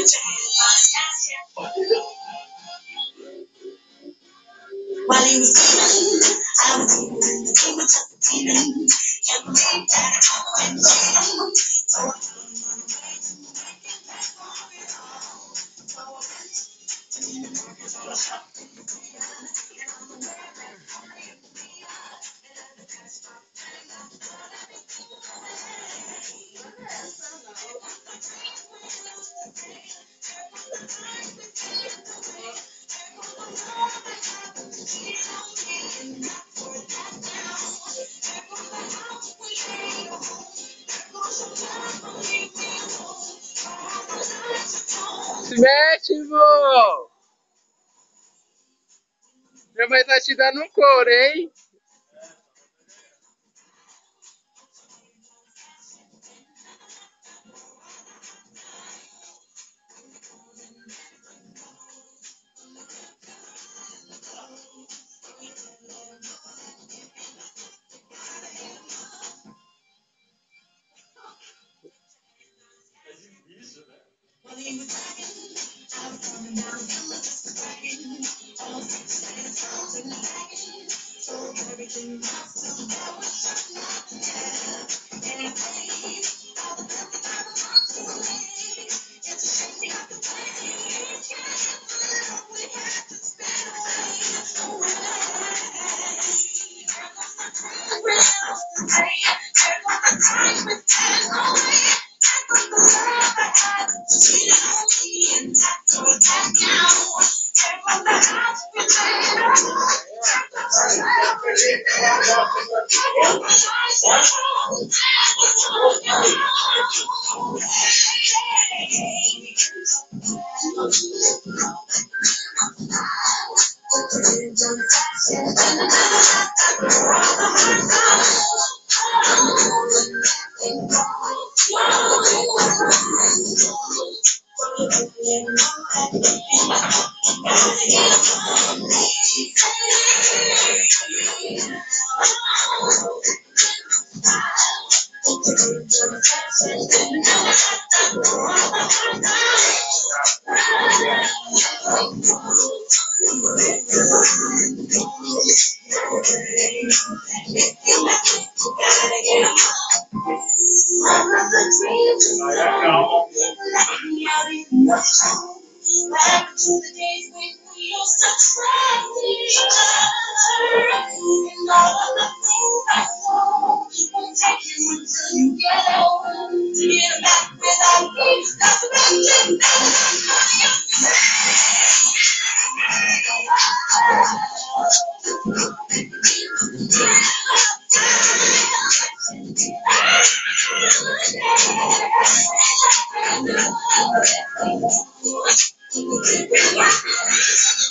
While he was sleeping, I was even in the dream of the demon. Kept me back and Se mexe, vô! Minha mãe tá te dando um couro, hein? Back to the days when we used to try each other. And all of the things I know won't take you until you get old. To get back without me, that's what you know.